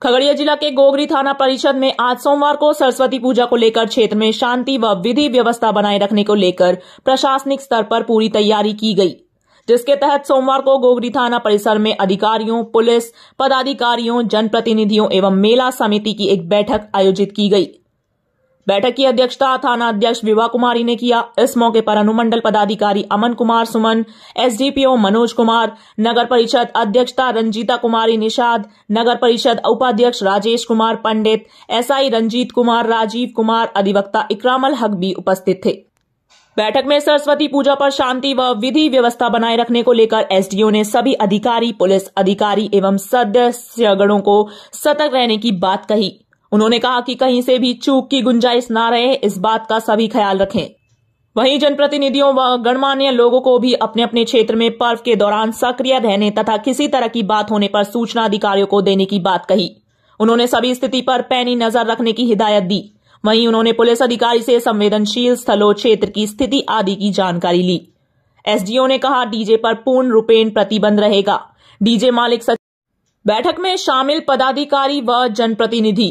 खगड़िया जिला के गोगरी थाना परिषद में आज सोमवार को सरस्वती पूजा को लेकर क्षेत्र में शांति व विधि व्यवस्था बनाए रखने को लेकर प्रशासनिक स्तर पर पूरी तैयारी की गई, जिसके तहत सोमवार को गोगरी थाना परिसर में अधिकारियों, पुलिस पदाधिकारियों, जनप्रतिनिधियों एवं मेला समिति की एक बैठक आयोजित की गई। बैठक की अध्यक्षता थाना अध्यक्ष विभा कुमारी ने किया। इस मौके पर अनुमंडल पदाधिकारी अमन कुमार सुमन, एसडीपीओ मनोज कुमार, नगर परिषद अध्यक्षता रंजीता कुमारी निषाद, नगर परिषद उपाध्यक्ष राजेश कुमार पंडित, एसआई रंजीत कुमार, राजीव कुमार, अधिवक्ता इकरामल हक भी उपस्थित थे। बैठक में सरस्वती पूजा पर शांति व विधि व्यवस्था बनाए रखने को लेकर एसडीओ ने सभी अधिकारी, पुलिस अधिकारी एवं सदस्यगणों को सतर्क रहने की बात कही। उन्होंने कहा कि कहीं से भी चूक की गुंजाइश न रहे, इस बात का सभी ख्याल रखें। वहीं जनप्रतिनिधियों व गणमान्य लोगों को भी अपने अपने क्षेत्र में पर्व के दौरान सक्रिय रहने तथा किसी तरह की बात होने पर सूचना अधिकारियों को देने की बात कही। उन्होंने सभी स्थिति पर पैनी नजर रखने की हिदायत दी। वहीं उन्होंने पुलिस अधिकारी से संवेदनशील स्थलों, क्षेत्र की स्थिति आदि की जानकारी ली। एसडीओ ने कहा डीजे पर पूर्ण रूपेण प्रतिबंध रहेगा। डीजे मालिक बैठक में शामिल पदाधिकारी व जनप्रतिनिधि।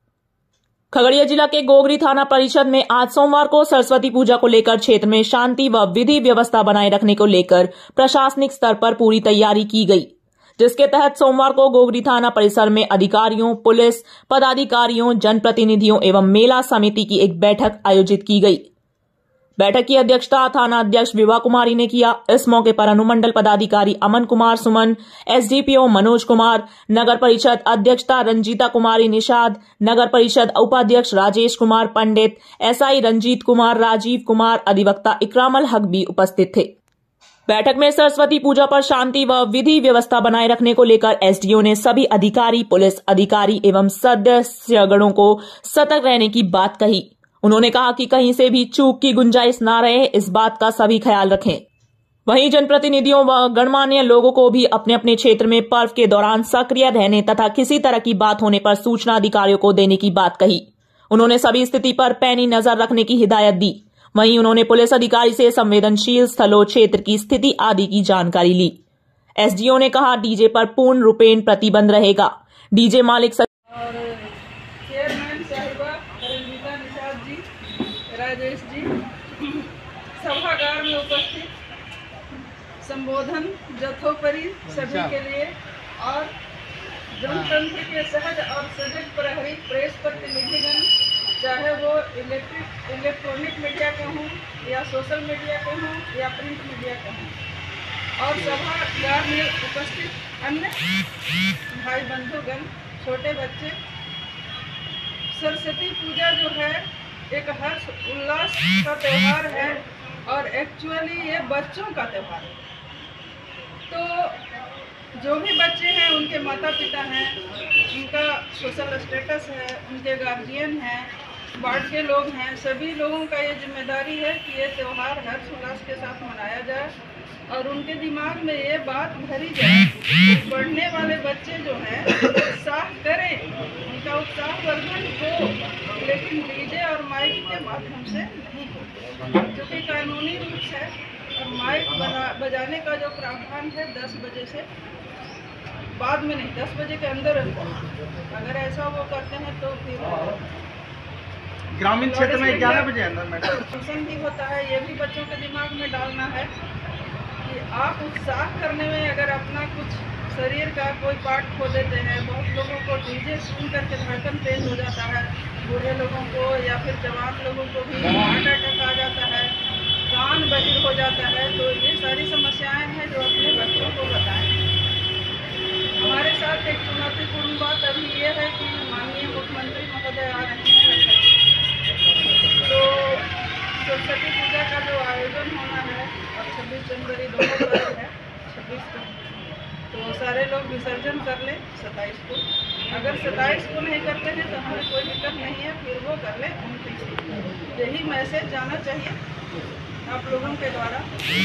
खगड़िया जिला के गोगरी थाना परिषद में आज सोमवार को सरस्वती पूजा को लेकर क्षेत्र में शांति व विधि व्यवस्था बनाए रखने को लेकर प्रशासनिक स्तर पर पूरी तैयारी की गई, जिसके तहत सोमवार को गोगरी थाना परिसर में अधिकारियों, पुलिस पदाधिकारियों, जनप्रतिनिधियों एवं मेला समिति की एक बैठक आयोजित की गई। बैठक की अध्यक्षता थाना अध्यक्ष विभा कुमारी ने किया। इस मौके पर अनुमंडल पदाधिकारी अमन कुमार सुमन, एसडीपीओ मनोज कुमार, नगर परिषद अध्यक्षता रंजीता कुमारी निषाद, नगर परिषद उपाध्यक्ष राजेश कुमार पंडित, एसआई रंजीत कुमार, राजीव कुमार, अधिवक्ता इकरामल हक भी उपस्थित थे। बैठक में सरस्वती पूजा पर शांति व विधि व्यवस्था बनाए रखने को लेकर एसडीओ ने सभी अधिकारी, पुलिस अधिकारी एवं सदस्यगणों को सतर्क रहने की बात कही। उन्होंने कहा कि कहीं से भी चूक की गुंजाइश न रहे, इस बात का सभी ख्याल रखें। वहीं जनप्रतिनिधियों व गणमान्य लोगों को भी अपने अपने क्षेत्र में पर्व के दौरान सक्रिय रहने तथा किसी तरह की बात होने पर सूचना अधिकारियों को देने की बात कही। उन्होंने सभी स्थिति पर पैनी नजर रखने की हिदायत दी। वहीं उन्होंने पुलिस अधिकारी से संवेदनशील स्थलों, क्षेत्र की स्थिति आदि की जानकारी ली। एसडीओ ने कहा डीजे पर पूर्ण रूपेण प्रतिबंध रहेगा। डीजे मालिक राजेश जी सभागार में उपस्थित संबोधन जथोपरि सभी के लिए और जनतंत्र के सहज और सजग प्रहरी प्रेस प्रतिनिधिगण, चाहे वो इलेक्ट्रॉनिक मीडिया के हों या सोशल मीडिया के हों या प्रिंट मीडिया के हों, और सभागार में उपस्थित अन्य भाई बंधुगण, छोटे बच्चे, सरस्वती पूजा जो है एक हर्ष उल्लास का त्यौहार है और एक्चुअली ये बच्चों का त्यौहार है। तो जो भी बच्चे हैं उनके माता पिता हैं, उनका सोशल स्टेटस है, उनके गार्जियन हैं, वार्ड के लोग हैं, सभी लोगों का ये जिम्मेदारी है कि ये त्यौहार हर्ष उल्लास के साथ मनाया जाए और उनके दिमाग में ये बात भरी जाए कि पढ़ने वाले बच्चे जो हैं उत्साह करें, उनका उत्साहवर्धन हो, लेकिन डीजे और माइक के माध्यम से नहीं हो, क्योंकि कानूनी रूप से और माइक बजाने का जो प्रावधान है 10 बजे से बाद में नहीं, 10 बजे के अंदर अगर ऐसा वो करते हैं तो फिर ग्रामीण क्षेत्र में 11 बजे अंदर प्रदूषण भी होता है। ये भी बच्चों के दिमाग में डालना है कि आप उत्साह करने में अगर अपना कुछ शरीर का कोई पार्ट खो देते हैं। बहुत लोगों को डीजे सुन करके धड़कन तेज हो जाता है, बूढ़े लोगों को या फिर जवान लोगों को भी हार्ट अटैक आ जाता है, कान बहिर हो जाता है। तो ये सारी समस्याएं हैं जो अपने बच्चों को बताएं। हमारे साथ एक चुनौतीपूर्ण बात अभी ये है कि माननीय मुख्यमंत्री महोदय आ रहे हैं, तो सरस्वती पूजा का जो आयोजन होना है और 26 जनवरी दोनों पर्व है, 26 को, तो सारे लोग विसर्जन कर लें 27 को। अगर 27 को नहीं करते हैं तो हमें कोई दिक्कत नहीं है, फिर वो कर लें 29 को। यही मैसेज जाना चाहिए आप लोगों के द्वारा।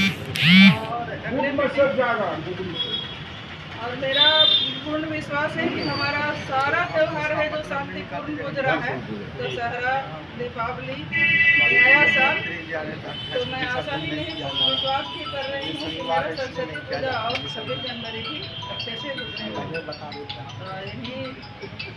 और मेरा पूर्ण विश्वास है कि हमारा सारा त्यौहार है जो शांतिपूर्ण गुजरा है, दशहरा, दीपावली, नया साल, तो मैं आशा ही नहीं विश्वास भी कर रही हूँ कि हमारा सरस्वती पूजा और 26 जनवरी भी अच्छे से गुजरेगा। यही